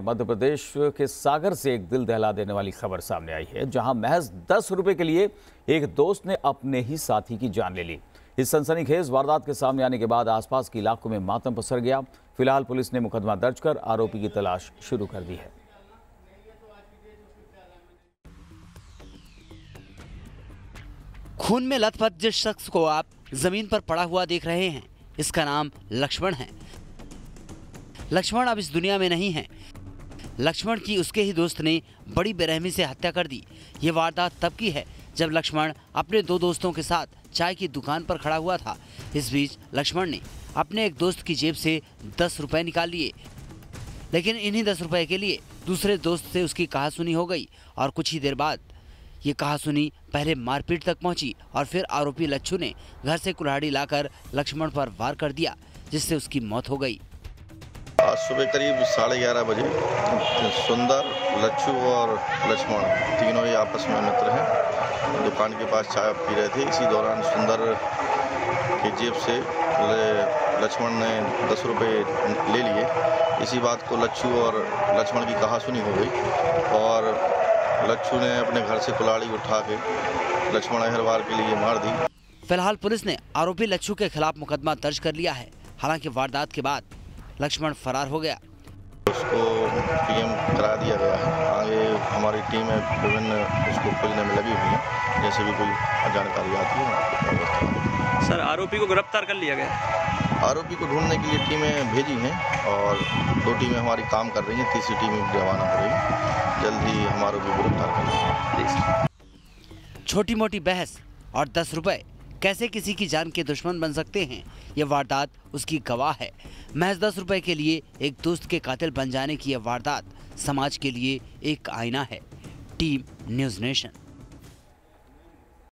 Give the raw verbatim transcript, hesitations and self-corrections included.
मध्य प्रदेश के सागर से एक दिल दहला देने वाली खबर सामने आई है, जहां महज दस रुपए के लिए एक दोस्त ने अपने ही साथी की जान ले ली। इस सनसनीखेज वारदात के सामने आने के बाद आसपास के इलाकों में मातम पसर गया। फिलहाल पुलिस ने मुकदमा दर्ज कर आरोपी की तलाश शुरू कर दी है। खून में लथपथ जिस शख्स को आप जमीन पर पड़ा हुआ देख रहे हैं, इसका नाम लक्ष्मण है। लक्ष्मण अब इस दुनिया में नहीं है। लक्ष्मण की उसके ही दोस्त ने बड़ी बेरहमी से हत्या कर दी। ये वारदात तब की है जब लक्ष्मण अपने दो दोस्तों के साथ चाय की दुकान पर खड़ा हुआ था। इस बीच लक्ष्मण ने अपने एक दोस्त की जेब से दस रुपए निकाल लिए, लेकिन इन्हीं दस रुपए के लिए दूसरे दोस्त से उसकी कहासुनी हो गई और कुछ ही देर बाद ये कहासुनी पहले मारपीट तक पहुंची और फिर आरोपी लच्छू ने घर से कुल्हाड़ी लाकर लक्ष्मण पर वार कर दिया, जिससे उसकी मौत हो गई। आज सुबह करीब साढ़े ग्यारह बजे सुंदर, लच्छू और लक्ष्मण तीनों ही आपस में मित्र हैं, दुकान के पास चाय पी रहे थे। इसी दौरान सुंदर की जेब से लक्ष्मण ने दस रुपए ले लिए। इसी बात को लच्छू और लक्ष्मण की कहासुनी हो गई और लच्छू ने अपने घर से कुल्हाड़ी उठा के लक्ष्मण अहरवार के लिए मार दी। फिलहाल पुलिस ने आरोपी लच्छू के खिलाफ मुकदमा दर्ज कर लिया है। हालांकि वारदात के बाद लक्ष्मण फरार हो गया। उसको पीएम करा दिया गया है। आगे हमारी टीमें विभिन्न उसको खोजने में लगी हुई है। जैसे भी कोई जानकारी आती है। सर, आरोपी को गिरफ्तार कर लिया गया। आरोपी को ढूंढने के लिए टीमें भेजी हैं और दो टीमें हमारी काम कर रही हैं। तीसरी टीम भी रवाना हो रही। जल्द ही हम आरोपी को गिरफ्तार कर लेंगे। छोटी मोटी बहस और दस रुपए कैसे किसी की जान के दुश्मन बन सकते हैं, ये वारदात उसकी गवाह है। महज दस रुपए के लिए एक दोस्त के कातिल बन जाने की यह वारदात समाज के लिए एक आईना है। Team News nation.